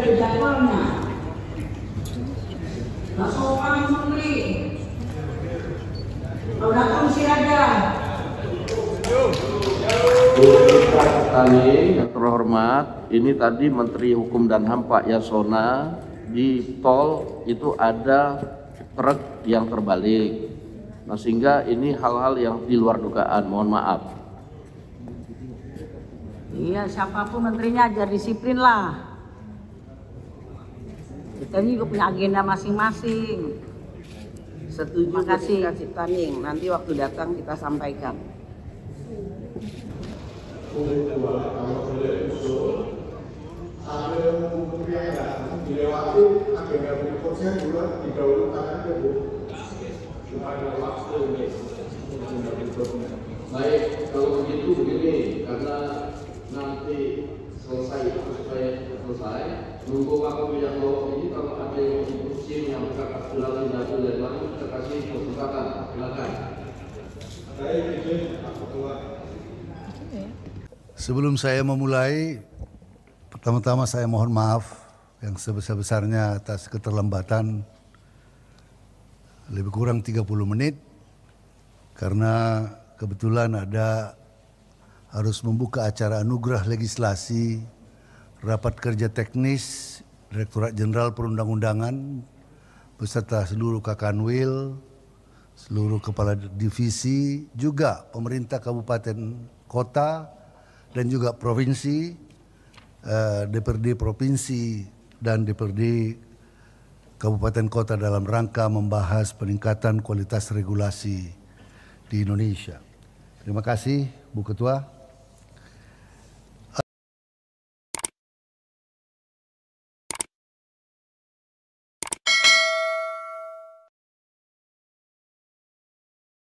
ada jadwalnya. Nah, sopan menteri. Kalau datang siaga. Petani yang terhormat, ini tadi Menteri Hukum dan HAM Pak Yasona, di tol itu ada truk yang terbalik. Nah, sehingga ini hal-hal yang di luar dugaan, mohon maaf. Iya, siapapun menterinya ajar disiplin lah. Kita ini juga punya agenda masing-masing. Setuju. Terima kasih. Kasih Taning, nanti waktu datang kita sampaikan. Kalau boleh usul, ada yang dilewati agenda berikutnya juga didahulukan aja Bu, supaya waktu ini agenda berikutnya. Baik, kalau begitu begini, karena nanti selesai nunggu waktu yang lowong ini, kalau ada yang instruksi yang berkata silakan dan lain kita kasih kesempatan, silakan. Baik, izin Pak Ketua. Sebelum saya memulai, pertama-tama saya mohon maaf yang sebesar-besarnya atas keterlambatan lebih kurang 30 menit karena kebetulan harus membuka acara anugerah legislasi rapat kerja teknis Direktorat Jenderal Perundang-undangan beserta seluruh Kakanwil, seluruh kepala divisi, juga pemerintah kabupaten kota dan juga provinsi, DPRD provinsi dan DPRD kabupaten kota dalam rangka membahas peningkatan kualitas regulasi di Indonesia. Terima kasih Bu Ketua.